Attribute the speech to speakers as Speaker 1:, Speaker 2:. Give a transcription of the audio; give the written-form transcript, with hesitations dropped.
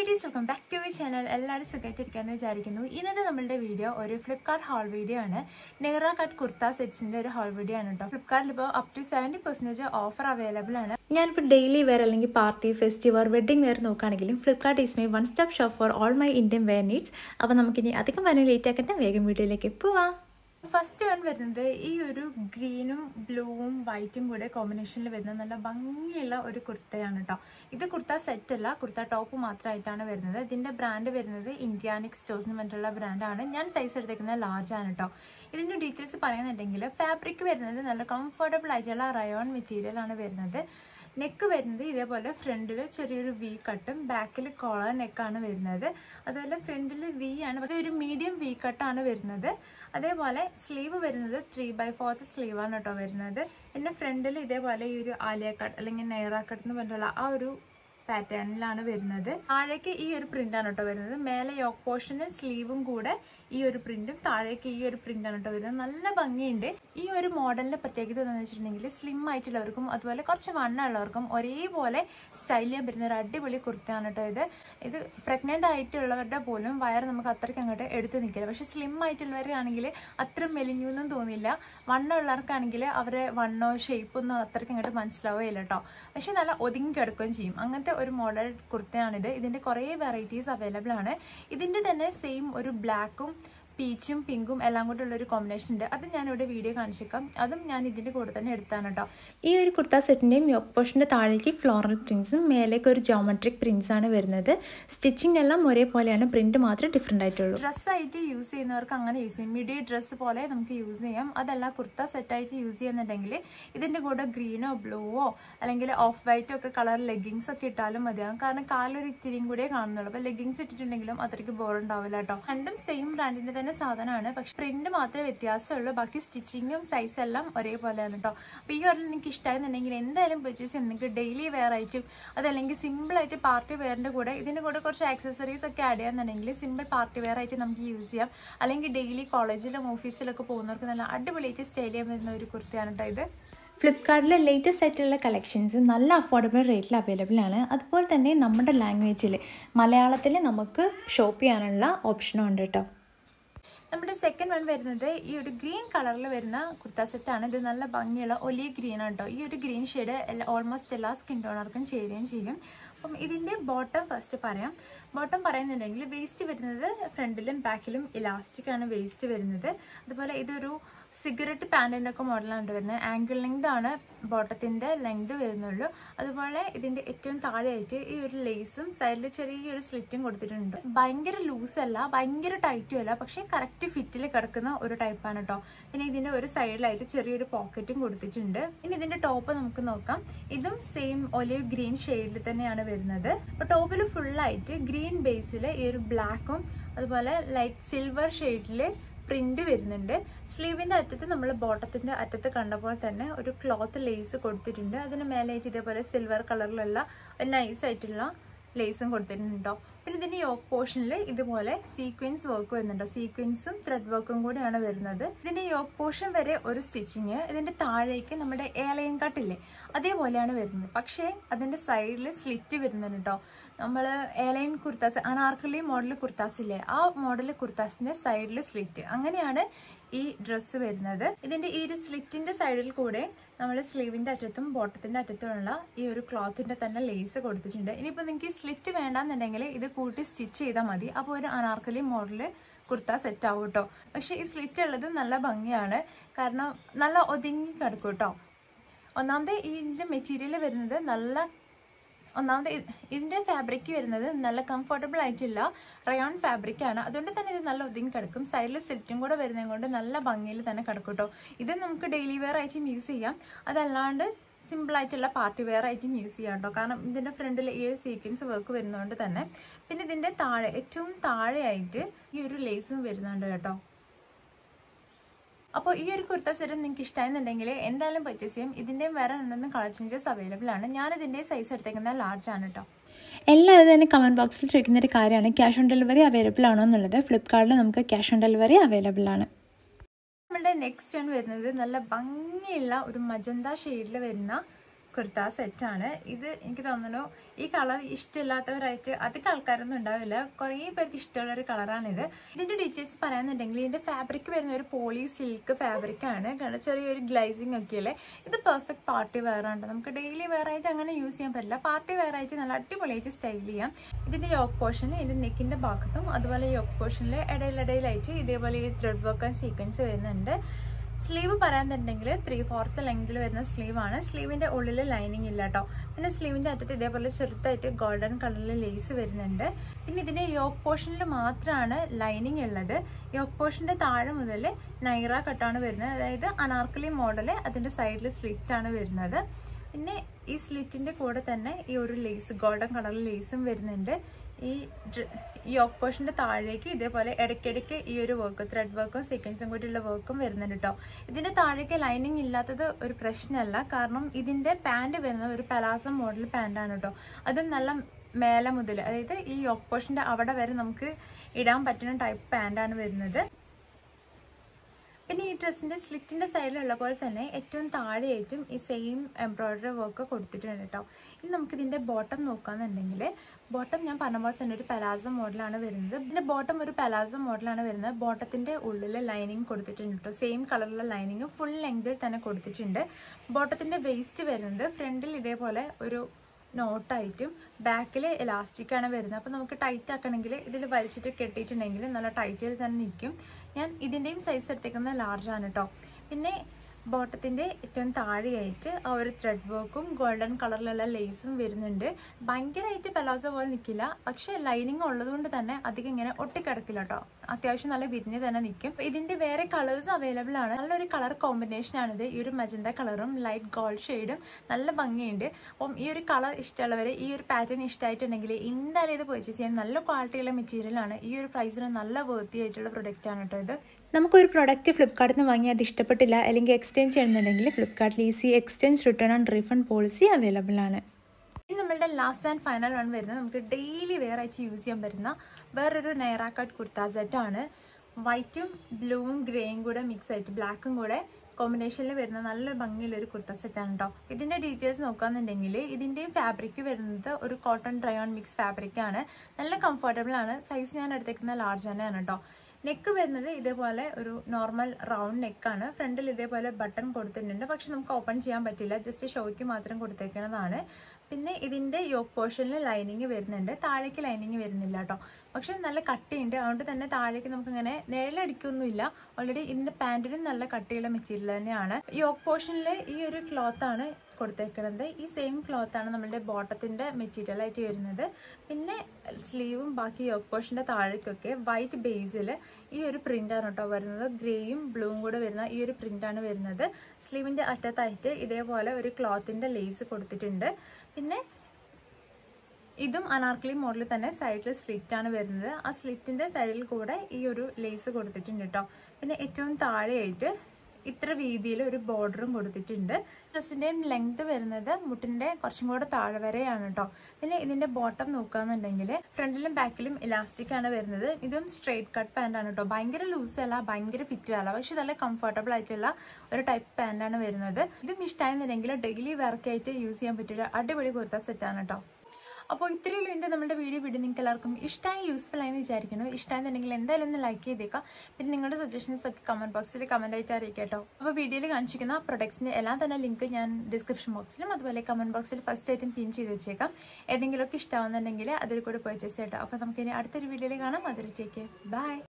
Speaker 1: beauties, welcome back to our channel. എല്ലാവരും സുഖമായിട്ടിരിക്കാന്ന് വിചാരിക്കുന്നു. ഇന്നത്തെ നമ്മളുടെ വീഡിയോ ഒരു ഫ്ലിപ്കാർട്ട് ഹോൾ വീഡിയോ ആണ്. നെയ്റ കട്ട് കുർത്ത സെറ്റ്സിന്റെ ഒരു ഹോൾ വീഡിയോ ആണ് കേട്ടോ. ഫ്ലിപ്കാർട്ടിൽ ഇപ്പോൾ അപ് ടു 70% ഓഫർ അവൈലബിൾ ആണ്. ഞാനിപ്പോൾ ഡെയിലി വെയർ അല്ലെങ്കിൽ പാർട്ടി ഫെസ്റ്റിവൽ വെഡിങ് വെയർ നോക്കുകയാണെങ്കിലും Flipkart is my one stop shop for all my Indian wear needs. അപ്പോൾ നമുക്കിനി അധികം പറഞ്ഞ് ലേറ്റ് ആക്കട്ടെ, വേഗം വീഡിയോയിലേക്ക് പോവാം. ഫസ്റ്റ് വൺ വരുന്നത് ഈ ഒരു ഗ്രീനും ബ്ലൂവും വൈറ്റും കൂടെ കോമ്പിനേഷനിൽ വരുന്ന നല്ല ഭംഗിയുള്ള ഒരു കുർത്തയാണ് കേട്ടോ. ഇത് കുർത്ത സെറ്റ് അല്ല, കുർത്ത ടോപ്പ് മാത്രമായിട്ടാണ് വരുന്നത്. ഇതിന്റെ ബ്രാൻഡ് വരുന്നത് ഇന്ത്യാനിക് സ്റ്റോഴ്സ് എന്ന് പറഞ്ഞിട്ടുള്ള ബ്രാൻഡാണ്. ഞാൻ സൈസ് എടുത്തേക്കുന്നത് ലാർജ് ആണ് കേട്ടോ. ഇതിന്റെ ഡീറ്റെയിൽസ് പറയുന്നുണ്ടെങ്കിൽ ഫാബ്രിക് വരുന്നത് നല്ല കംഫർട്ടബിൾ ആയിട്ടുള്ള റയോൺ മെറ്റീരിയൽ ആണ് വരുന്നത്. നെക്ക് വരുന്നത് ഇതേപോലെ ഫ്രണ്ടിൽ ചെറിയൊരു വി കട്ടും ബാക്കിൽ കോളർ നെക്കാണ് വരുന്നത്. അതുപോലെ ഫ്രണ്ടിൽ വി ആണ്, അത് ഒരു മീഡിയം വി കട്ടാണ് വരുന്നത്. അതേപോലെ സ്ലീവ് വരുന്നത് 3/4 സ്ലീവ് ആണ് കേട്ടോ വരുന്നത്. പിന്നെ ഫ്രണ്ടിൽ ഇതേപോലെ ഈ ഒരു ആലിയ കട്ട് അല്ലെങ്കിൽ നൈറ കട്ട് എന്ന് പറഞ്ഞിട്ടുള്ള ആ ഒരു പാറ്റേണിലാണ് വരുന്നത്. താഴേക്ക് ഈ ഒരു പ്രിന്റ് ആണ് കേട്ടോ വരുന്നത്. മേലെ യോക്ക് പോർഷന് സ്ലീവും കൂടെ ഈ ഒരു പ്രിന്റും താഴേക്ക് ഈ ഒരു പ്രിന്റ് ആണ് കേട്ടോ വരുന്നത്. നല്ല ഭംഗിയുണ്ട്. ഈ ഒരു മോഡലിന്റെ പ്രത്യേകത എന്താണെന്ന് വെച്ചിട്ടുണ്ടെങ്കിൽ സ്ലിം ആയിട്ടുള്ളവർക്കും അതുപോലെ കുറച്ച് വണ്ണമുള്ളവർക്കും ഒരേപോലെ സ്റ്റൈൽ ചെയ്യാൻ പറ്റുന്ന ഒരു അടിപൊളി കുർത്തയാണ് കേട്ടോ ഇത് പ്രഗ്നന്റ് ആയിട്ടുള്ളവരുടെ പോലും വയർ നമുക്ക് അത്രയ്ക്ക് അങ്ങോട്ട് എടുത്ത് നിൽക്കില്ല. പക്ഷെ സ്ലിം ആയിട്ടുള്ളവർക്കാണെങ്കിൽ അത്ര മെലിഞ്ഞൊന്നും തോന്നില്ല. വണ്ണമുള്ളവർക്കാണെങ്കിൽ അവരെ വണ്ണോ ഷേപ്പൊന്നും അത്രയ്ക്ക് അങ്ങോട്ട് മനസ്സിലാവുകയില്ല കേട്ടോ. പക്ഷെ നല്ല ഒതുങ്ങി കിടക്കുകയും ചെയ്യും. അങ്ങനത്തെ ഒരു മോഡൽ കുർത്തയാണിത്. ഇതിന്റെ കുറേ വെറൈറ്റീസ് അവൈലബിൾ ആണ്. ഇതിന്റെ തന്നെ സെയിം ഒരു ബ്ലാക്കും പീച്ചും പിങ്കും എല്ലാം കൂടെ ഒരു കോമ്പിനേഷൻ ഉണ്ട്. അത് ഞാനിവിടെ വീഡിയോ കാണിച്ചേക്കാം. അതും ഞാൻ ഇതിന്റെ കൂടെ തന്നെ എടുത്താണ് കേട്ടോ. ഈ ഒരു കുർത്ത സെറ്റിന്റെയും യോക്ക് പോർഷന്റെ താഴേക്ക് ഫ്ലോറൽ പ്രിന്റ്സും മേലേക്ക് ഒരു ജോമെട്രിക് പ്രിന്റ്സ് ആണ് വരുന്നത്. സ്റ്റിച്ചിങ് എല്ലാം ഒരേപോലെയാണ്, പ്രിന്റ് മാത്രമേ ഡിഫറെന്റ് ആയിട്ടുള്ളൂ. ഡ്രസ്സായിട്ട് യൂസ് ചെയ്യുന്നവർക്ക് അങ്ങനെ യൂസ് ചെയ്യും. മിഡി ഡ്രസ്സ് പോലെ നമുക്ക് യൂസ് ചെയ്യാം. അതല്ല കുർത്ത സെറ്റായിട്ട് യൂസ് ചെയ്യുന്നുണ്ടെങ്കിൽ ഇതിന്റെ കൂടെ ഗ്രീനോ ബ്ലൂവോ അല്ലെങ്കിൽ ഓഫ് വൈറ്റോ ഒക്കെ കളർ ലെഗിങ്സ് ഒക്കെ ഇട്ടാലും മതിയാകും. കാരണം കാലൊരു ഇത്തിരിയും കൂടെ കാണുന്നുള്ളൂ. അപ്പൊ ലെഗിങ്സ് ഇട്ടിട്ടുണ്ടെങ്കിലും അത്രയ്ക്ക് ബോറുണ്ടാവില്ല കേട്ടോ. രണ്ടും സെയിം ബ്രാൻഡിന്റെ തന്നെ സാധനമാണ്, പക്ഷെ പ്രിന്റ് മാത്രമേ വ്യത്യാസമുള്ളൂ. ബാക്കി സ്റ്റിച്ചിങ്ങും സൈസ് എല്ലാം ഒരേപോലെയാണ് കേട്ടോ. അപ്പൊ ഈ ഒരു നിങ്ങൾക്ക് ഇഷ്ടമായിരുന്നുണ്ടെങ്കിൽ എന്തായാലും പർച്ചേസ് ചെയ്യാം. നിങ്ങൾക്ക് ഡെയിലി വെയർ ആയിട്ടും അതല്ലെങ്കിൽ സിമ്പിൾ ആയിട്ട് പാർട്ടി വെയറിന്റെ കൂടെ ഇതിന്റെ കൂടെ കുറച്ച് ആക്സസറീസ് ഒക്കെ ആഡ് ചെയ്യാന്നുണ്ടെങ്കിൽ സിമ്പിൾ പാർട്ടി വെയർ ആയിട്ട് നമുക്ക് യൂസ് ചെയ്യാം. അല്ലെങ്കിൽ ഡെയിലി കോളേജിലും ഓഫീസിലൊക്കെ പോകുന്നവർക്ക് നല്ല അടിപൊളിയായിട്ട് സ്റ്റൈൽ ചെയ്യാൻ പറ്റുന്ന ഒരു കുർത്തിയാണ് കേട്ടോ ഇത്. ഫ്ലിപ്കാർട്ടിലെ ലേറ്റസ്റ്റ് ആയിട്ടുള്ള കളക്ഷൻസ് നല്ല അഫോർഡബിൾ റേറ്റിൽ അവൈലബിൾ ആണ്. അതുപോലെ തന്നെ നമ്മുടെ ലാംഗ്വേജിൽ മലയാളത്തിൽ നമുക്ക് ഷോപ്പ് ചെയ്യാനുള്ള ഓപ്ഷനും ഉണ്ട് കേട്ടോ. നമ്മുടെ സെക്കൻഡ് വൺ വരുന്നത് ഈ ഒരു ഗ്രീൻ കളറിൽ വരുന്ന കുർത്ത സെറ്റാണ്. ഇത് നല്ല ഭംഗിയുള്ള ഒലിവ് ഗ്രീൻ ആണ് കേട്ടോ. ഈ ഒരു ഗ്രീൻ ഷെയ്ഡ് ഓൾമോസ്റ്റ് എല്ലാ സ്കിൻ ടോണർക്കും ചേരുകയും ചെയ്യും. അപ്പം ഇതിന്റെ ബോട്ടം ഫസ്റ്റ് പറയാം. ബോട്ടം പറയുന്നുണ്ടെങ്കിൽ വേസ്റ്റ് വരുന്നത് ഫ്രണ്ടിലും ബാക്കിലും ഇലാസ്റ്റിക് ആണ് വേസ്റ്റ് വരുന്നത്. അതുപോലെ ഇതൊരു സിഗരറ്റ് പാൻറ്റിൻ്റെ ഒക്കെ മോഡലാണ് വരുന്നത്. ആങ്കിൾ ലെങ്ത് ആണ് ബോട്ടത്തിന്റെ ലെങ്ത് വരുന്നുള്ളൂ. അതുപോലെ ഇതിന്റെ ഏറ്റവും താഴെയായിട്ട് ഈ ഒരു ലേസും സൈഡിൽ ചെറിയൊരു സ്ലിറ്റും കൊടുത്തിട്ടുണ്ട്. ഭയങ്കര ലൂസ് അല്ല, ഭയങ്കര ടൈറ്റും അല്ല, പക്ഷെ കറക്റ്റ് ഫിറ്റിൽ കിടക്കുന്ന ഒരു ടൈപ്പാണ് കേട്ടോ. പിന്നെ ഇതിന്റെ ഒരു സൈഡിലായിട്ട് ചെറിയൊരു പോക്കറ്റും കൊടുത്തിട്ടുണ്ട്. ഇനി ഇതിന്റെ ടോപ്പ് നമുക്ക് നോക്കാം. ഇതും സെയിം ഒലിവ് ഗ്രീൻ ഷെയ്ഡിൽ തന്നെയാണ് വരുന്നത്. അപ്പൊ ടോപ്പിൽ ഫുള്ളായിട്ട് ഗ്രീൻ ബേസിൽ ഈ ഒരു ബ്ലാക്കും അതുപോലെ ലൈറ്റ് സിൽവർ ഷെയ്ഡില് പ്രിന്റ് വരുന്നുണ്ട്. സ്ലീവിന്റെ അറ്റത്ത് നമ്മൾ ബോട്ടത്തിന്റെ അറ്റത്ത് കണ്ട പോലെ തന്നെ ഒരു ക്ലോത്ത് ലേസ് കൊടുത്തിട്ടുണ്ട്. അതിന് മേലായിട്ട് ഇതേപോലെ സിൽവർ കളറിലുള്ള നൈസ് ആയിട്ടുള്ള ലേസും കൊടുത്തിട്ടുണ്ടോ. പിന്നെ ഇതിന്റെ യോക്ക് പോർഷനിൽ ഇതുപോലെ സീക്വൻസ് വർക്ക് വരുന്നുണ്ടോ. സീക്വൻസും ത്രെഡ് വർക്കും കൂടെയാണ് വരുന്നത്. ഇതിന്റെ യോക്ക് പോർഷൻ വരെ ഒരു സ്റ്റിച്ചിങ്, ഇതിന്റെ താഴേക്ക് നമ്മുടെ ALIA കട്ട് ഇല്ലേ അതേപോലെയാണ് വരുന്നത്. പക്ഷേ അതിന്റെ സൈഡിൽ സ്ലിറ്റ് വരുന്നുണ്ട് കേട്ടോ. നമ്മള് ALIA കുർത്താസ് അനാർക്കലി മോഡൽ കുർത്താസ് ഇല്ലേ, ആ മോഡൽ കുർത്താസിന്റെ സൈഡിൽ സ്ലിറ്റ്, അങ്ങനെയാണ് ഈ ഡ്രസ്സ് വരുന്നത്. ഇതിന്റെ ഈ ഒരു സ്ലിറ്റിന്റെ സൈഡിൽ കൂടെ നമ്മൾ സ്ലീവിന്റെ അറ്റത്തും ബോട്ടത്തിന്റെ അറ്റത്തുമുള്ള ഈ ഒരു ക്ലോത്തിന്റെ തന്നെ ലേസ് കൊടുത്തിട്ടുണ്ട്. ഇനിയിപ്പോ നിങ്ങൾക്ക് സ്ലിറ്റ് വേണ്ടാന്നുണ്ടെങ്കിൽ ഇത് കൂട്ടി സ്റ്റിച്ച് ചെയ്താൽ മതി. അപ്പോൾ ഒരു അനാർക്കലി മോഡല് കുർത്ത സെറ്റ് ആവും കേട്ടോ. പക്ഷെ ഈ സ്ലിറ്റ് ഉള്ളത് നല്ല ഭംഗിയാണ്, കാരണം നല്ല ഒതുങ്ങി കിടക്കും കേട്ടോ. ഒന്നാമത് ഇതിന്റെ മെറ്റീരിയൽ വരുന്നത് ഇതിന്റെ ഫാബ്രിക് വരുന്നത് നല്ല കംഫർട്ടബിൾ ആയിട്ടുള്ള റയോൺ ഫാബ്രിക് ആണ്. അതുകൊണ്ട് തന്നെ ഇത് നല്ല ഒതുങ്ങി കിടക്കും. സൈഡിൽ സ്ലിറ്റും കൂടെ വരുന്നത് കൊണ്ട് നല്ല ഭംഗിയിൽ തന്നെ കിടക്കും കേട്ടോ. ഇത് നമുക്ക് ഡെയിലി വെയർ ആയിട്ടും യൂസ് ചെയ്യാം. അതല്ലാണ്ട് സിമ്പിൾ ആയിട്ടുള്ള പാർട്ടി വെയർ ആയിട്ടും യൂസ് ചെയ്യാം കേട്ടോ. കാരണം ഇതിന്റെ ഫ്രണ്ടിൽ ഈ ഒരു സീക്വൻസ് വർക്ക് വരുന്നതുകൊണ്ട് തന്നെ. പിന്നെ ഇതിന്റെ താഴെ ഏറ്റവും താഴെയായിട്ട് ഈ ഒരു ലേസും വരുന്നുണ്ട് കേട്ടോ. അപ്പോൾ ഈ ഒരു കുർത്ത സെറ്റ് നിങ്ങൾക്ക് ഇഷ്ടമായിരുന്നുണ്ടെങ്കിൽ എന്തായാലും പർച്ചേസ് ചെയ്യും. ഇതിന്റെ വേറെ രണ്ടൊന്നും കളർ ചേഞ്ചസ് അവൈലബിൾ ആണ്. ഞാൻ ഇതിന്റെ സൈസ് എടുത്തേക്കുന്നത് ലാർജ് ആണ് കേട്ടോ. എല്ലാവരും തന്നെ കമന്റ് ബോക്സിൽ ചോദിക്കുന്ന ഒരു കാര്യമാണ് ക്യാഷ് ഓൺ ഡെലിവറി അവൈലബിൾ ആണോ എന്നുള്ളത്. ഫ്ലിപ്കാർട്ടിൽ നമുക്ക് ക്യാഷ് ഓൺ ഡെലിവറി അവൈലബിൾ ആണ്. നമ്മുടെ നെക്സ്റ്റ് ആണ് വരുന്നത് നല്ല ഭംഗിയുള്ള ഒരു മജന്ത ഷെയ്ഡിൽ വരുന്ന കുർത്ത സെറ്റാണ് ഇത്. എനിക്ക് തോന്നുന്നു ഈ കളർ ഇഷ്ടമില്ലാത്തവരായിട്ട് അധികം ആൾക്കാരൊന്നും ഉണ്ടാവില്ല, കുറേ പേർക്ക് ഇഷ്ടമുള്ള ഒരു കളറാണിത്. ഇതിന്റെ ഡീറ്റെയിൽസ് പറയാന്നുണ്ടെങ്കിൽ ഇതിന്റെ ഫാബ്രിക് വരുന്ന ഒരു പോളി സിൽക്ക് ഫാബ്രിക് ആണ്, ചെറിയൊരു ഗ്ലൈസിങ് ഒക്കെ അല്ലേ. ഇത് പെർഫെക്റ്റ് പാർട്ടി വെയർ ആണ്, നമുക്ക് ഡെയിലി വെയർ ആയിട്ട് അങ്ങനെ യൂസ് ചെയ്യാൻ പറ്റില്ല, പാർട്ടി വെയർ ആയിട്ട് നല്ല അടിപൊളിയായിട്ട് സ്റ്റൈൽ ചെയ്യാം. ഇതിന്റെ യോക്ക് പോർഷനിൽ ഇതിന്റെ നെക്കിന്റെ ഭാഗത്തും അതുപോലെ യോക്ക് പോർഷനിൽ ഇടയിലിടയിലായിട്ട് ഇതേപോലെ ഈ ത്രെഡ് വർക്ക് ആൻഡ് സീക്വൻസ് വരുന്നുണ്ട്. സ്ലീവ് പറയാന്നുണ്ടെങ്കിൽ 3/4 ലെങ്തിൽ വരുന്ന സ്ലീവ് ആണ്. സ്ലീവിന്റെ ഉള്ളിൽ ലൈനിങ് ഇല്ല കേട്ടോ. പിന്നെ സ്ലീവിന്റെ അറ്റത്ത് ഇതേപോലെ ചെറുതായിട്ട് ഗോൾഡൻ കളറിൽ ലേസ് വരുന്നുണ്ട്. പിന്നെ ഇതിന്റെ യോക്ക് പോർഷനിൽ മാത്രമാണ് ലൈനിങ് ഉള്ളത്. യോക്ക് പോർഷന്റെ താഴെ മുതൽ നൈറ കട്ടാണ് വരുന്നത്, അതായത് അനാർക്കലി മോഡല്. അതിന്റെ സൈഡിൽ സ്ലിറ്റ് ആണ് വരുന്നത്. പിന്നെ ഈ സ്ലിറ്റിന്റെ കൂടെ തന്നെ ഈ ഒരു ലേസ് ഗോൾഡൻ കളറിൽ ലേസും വരുന്നുണ്ട്. ഈ യോക്ക് പോർഷന്റെ താഴേക്ക് ഇതേപോലെ ഇടയ്ക്കിടയ്ക്ക് ഈ ഒരു വർക്ക് ത്രെഡ് വർക്കും സീക്വൻസും കൂടിയുള്ള വർക്കും വരുന്നുണ്ട് കേട്ടോ. ഇതിന്റെ താഴേക്ക് ലൈനിങ് ഇല്ലാത്തത് ഒരു പ്രശ്നമല്ല, കാരണം ഇതിന്റെ പാന്റ് വരുന്നത് ഒരു പലാസോ മോഡൽ പാന്റാണ് കേട്ടോ. അതും നല്ല മേലെ മുതൽ, അതായത് ഈ യോക്ക് പോർഷന്റെ അവിടെ വരെ നമുക്ക് ഇടാൻ പറ്റുന്ന ടൈപ്പ് പാന്റാണ് വരുന്നത്. പിന്നെ ഈ ഡ്രസ്സിന്റെ സ്ലിറ്റിന്റെ സൈഡിലുള്ള പോലെ തന്നെ ഏറ്റവും താഴെയായിട്ടും ഈ സെയിം എംബ്രോയിഡറി വർക്ക് കൊടുത്തിട്ടുണ്ട് കേട്ടോ. ഇനി നമുക്ക് ഇതിന്റെ ബോട്ടം നോക്കാന്നുണ്ടെങ്കിൽ ബോട്ടം ഞാൻ പറഞ്ഞ പോലെ തന്നെ ഒരു പലാസോ മോഡലാണ് വരുന്നത്. ഇതിന്റെ ബോട്ടം ഒരു പലാസോ മോഡലാണ് വരുന്നത്. ബോട്ടത്തിന്റെ ഉള്ളിൽ ലൈനിങ് കൊടുത്തിട്ടുണ്ട് കേട്ടോ, സെയിം കളറിലുള്ള ലൈനിങ് ഫുൾ ലെങ്തിൽ തന്നെ കൊടുത്തിട്ടുണ്ട്. ബോട്ടത്തിന്റെ വേസ്റ്റ് വരുന്നത് ഫ്രണ്ടിൽ ഇതേപോലെ ഒരു നോട്ടായിട്ടും ബാക്കിൽ ഇലാസ്റ്റിക് ആണ് വരുന്നത്. അപ്പോൾ നമുക്ക് ടൈറ്റ് ആക്കണമെങ്കിൽ ഇതിൽ വലിച്ചിട്ട് കെട്ടിയിട്ടുണ്ടെങ്കിൽ നല്ല ടൈറ്റിൽ തന്നെ നിൽക്കും. ഞാൻ ഇതിൻ്റെയും സൈസ് എടുത്തേക്കുന്നത് ലാർജ് ആണ് കേട്ടോ. പിന്നെ ബോട്ടത്തിന്റെ ഏറ്റവും താഴെയായിട്ട് ആ ഒരു ത്രെഡ് വർക്കും ഗോൾഡൻ കളറിലുള്ള ലേസും വരുന്നുണ്ട്. ഭയങ്കരമായിട്ട് പലാസോ പോലെ നിൽക്കില്ല, പക്ഷെ ലൈനിങ് ഉള്ളത് കൊണ്ട് തന്നെ അധികം ഇങ്ങനെ ഒട്ടിക്കിടക്കില്ല കേട്ടോ, അത്യാവശ്യം നല്ല വിരിഞ്ഞ് തന്നെ നിൽക്കും. ഇതിന്റെ വേറെ കളേഴ്സ് അവൈലബിൾ ആണ്. നല്ലൊരു കളർ കോമ്പിനേഷൻ ആണിത്. ഈ ഒരു മജന്ത കളറും ലൈറ്റ് ഗോൾഡ് ഷെയ്ഡും നല്ല ഭംഗിയുണ്ട്. അപ്പം ഈ ഒരു കളർ ഇഷ്ടമുള്ളവർ, ഈ ഒരു പാറ്റേൺ ഇഷ്ടമായിട്ടുണ്ടെങ്കിൽ എന്തായാലും ഇത് പർച്ചേസ് ചെയ്യാൻ നല്ല ക്വാളിറ്റിയുള്ള മെറ്റീരിയൽ ആണ്. ഈ ഒരു പ്രൈസിന് നല്ല വർത്തി ആയിട്ടുള്ള പ്രൊഡക്റ്റ് ആണ് കേട്ടോ ഇത്. നമുക്കൊരു പ്രൊഡക്റ്റ് ഫ്ലിപ്കാർട്ടിൽ നിന്ന് വാങ്ങി അത് ഇഷ്ടപ്പെട്ടില്ല അല്ലെങ്കിൽ എക്സ്ചേഞ്ച് ചെയ്യുന്നുണ്ടെങ്കിൽ ഫ്ലിപ്കാർട്ടിൽ easy exchange return and refund policy available ആണ്. ഇനി നമ്മളുടെ ലാസ്റ്റ് ആൻഡ് ഫൈനൽ വൺ വരുന്നത് നമുക്ക് ഡെയിലി വെയർ ആയിട്ട് യൂസ് ചെയ്യാൻ പറ്റുന്ന വേറൊരു നൈറ കട്ട് കുർത്ത സെറ്റ് ആണ്. വൈറ്റും ബ്ലൂവും ഗ്രേയും കൂടെ മിക്സ് ആയിട്ട് ബ്ലാക്കും കൂടെ കോമ്പിനേഷനിൽ വരുന്ന നല്ല ഭംഗിയുള്ള ഒരു കുർത്ത സെറ്റ് ആണ് കേട്ടോ. ഇതിന്റെ ഡീറ്റെയിൽസ് നോക്കാന്നുണ്ടെങ്കിൽ ഇതിന്റെയും ഫാബ്രിക് വരുന്നത് ഒരു cotton dry on mix fabric ആണ്. നല്ല കംഫർട്ടബിൾ ആണ്. സൈസ് ഞാൻ എടുത്തേക്കുന്ന ലാർജ് തന്നെയാണ് കേട്ടോ. നെക്ക് വരുന്നത് ഇതേപോലെ ഒരു നോർമൽ റൗണ്ട് നെക്കാണ്. ഫ്രണ്ടിൽ ഇതേപോലെ ബട്ടൺ കൊടുത്തിട്ടുണ്ട്, പക്ഷെ നമുക്ക് ഓപ്പൺ ചെയ്യാൻ പറ്റില്ല, ജസ്റ്റ് ഷോയ്ക്ക് മാത്രം കൊടുത്തേക്കുന്നതാണ്. പിന്നെ ഇതിന്റെ യോക്ക് പോർഷനിൽ ലൈനിങ് വരുന്നുണ്ട്, താഴേക്ക് ലൈനിങ് വരുന്നില്ല കേട്ടോ. പക്ഷെ നല്ല കട്ടിയുണ്ട്, അതുകൊണ്ട് തന്നെ താഴേക്ക് നമുക്ക് ഇങ്ങനെ നിഴലടിക്കൊന്നുമില്ല. ഓൾറെഡി ഇതിന്റെ പാന്റിനും നല്ല കട്ടിയുള്ള മെറ്റീരിയൽ തന്നെയാണ്. യോക്ക് പോർഷനിൽ ഈ ഒരു ക്ലോത്ത് ആണ് കൊടുത്തേക്കുന്നത്. ഈ സെയിം ക്ലോത്ത് ആണ് നമ്മുടെ ബോട്ടത്തിന്റെ മെറ്റീരിയൽ ആയിട്ട് വരുന്നത്. പിന്നെ സ്ലീവും ബാക്കി യോക്ക് പോർഷന്റെ താഴേക്കൊക്കെ വൈറ്റ് ബേസിൽ ഈ ഒരു പ്രിന്റ് ആണ് കേട്ടോ വരുന്നത്. ഗ്രേയും ബ്ലൂവും കൂടെ വരുന്ന ഈ ഒരു പ്രിന്റ് ആണ് വരുന്നത്. സ്ലീവിന്റെ അറ്റത്തായിട്ട് ഇതേപോലെ ഒരു ക്ലോത്തിന്റെ ലേസ് കൊടുത്തിട്ടുണ്ട്. പിന്നെ ഇതും അനാർക്കലി മോഡലിൽ തന്നെ സൈഡിൽ സ്ലിറ്റ് ആണ് വരുന്നത്. ആ സ്ലിറ്റിന്റെ സൈഡിൽ കൂടെ ഈ ഒരു ലേസ് കൊടുത്തിട്ടുണ്ട് കേട്ടോ. പിന്നെ ഏറ്റവും താഴെയായിട്ട് ഇത്ര വീതിയിൽ ഒരു ബോർഡറും കൊടുത്തിട്ടുണ്ട്. ഡ്രസ്സിന്റെയും ലെങ്ത് വരുന്നത് മുട്ടിന്റെ കുറച്ചും കൂടെ താഴെ വരെയാണ് കേട്ടോ. പിന്നെ ഇതിന്റെ ബോട്ടം നോക്കാന്നുണ്ടെങ്കിൽ ഫ്രണ്ടിലും ബാക്കിലും ഇലാസ്റ്റിക് ആണ് വരുന്നത്. ഇതും സ്ട്രെയിറ്റ് കട്ട് പാന്റ് ആണ് കേട്ടോ. ഭയങ്കര ലൂസ് അല്ല, ഭയങ്കര ഫിറ്റ് അല്ല, പക്ഷെ നല്ല കംഫർട്ടബിൾ ആയിട്ടുള്ള ഒരു ടൈപ്പ് പാന്റ് ആണ് വരുന്നത്. ഇതും ഇഷ്ടമായിരുന്നെങ്കിൽ ഡെയിലി വർക്ക് ആയിട്ട് യൂസ് ചെയ്യാൻ പറ്റിയ അടിപൊളി കുർത്ത സെറ്റ് ആണ് കേട്ടോ. അപ്പോൾ ഇത്രയുള്ള ഇതിന്റെ നമ്മുടെ വീഡിയോ നിങ്ങൾക്ക് എല്ലാവർക്കും ഇഷ്ടമായി യൂസ്ഫുൾ ആയെന്ന് വിചാരിക്കുന്നു. ഇഷ്ടമായെന്നുണ്ടെങ്കിൽ എന്തായാലും ഒന്ന് ലൈക്ക് ചെയ്തേക്കാം. പിന്നെ നിങ്ങളുടെ സജഷൻസ് ഒക്കെ കമന്റ് ബോക്സിൽ കമന്റ് ആയിട്ട് അറിയിക്കാം കേട്ടോ. അപ്പോൾ വീഡിയോയിൽ കാണിച്ചിരിക്കുന്ന പ്രൊഡക്ട്സിന്റെ എല്ലാം തന്നെ ലിങ്ക് ഞാൻ ഡിസ്ക്രിപ്ഷൻ ബോക്സിലും അതുപോലെ കമന്റ് ബോക്സിൽ ഫസ്റ്റ് ആയിട്ടും പിൻ ചെയ്ത് വെച്ചേക്കാം. ഏതെങ്കിലുമൊക്കെ ഇഷ്ടമാവുന്നുണ്ടെങ്കിൽ അതിൽ കൂടെ പർച്ചേസ് ചെയ്യട്ടോ. അപ്പോൾ നമുക്ക് ഇനി അടുത്തൊരു വീഡിയോയിൽ കാണാം. അതിൽ ടേക്ക് കെയർ, ബൈ.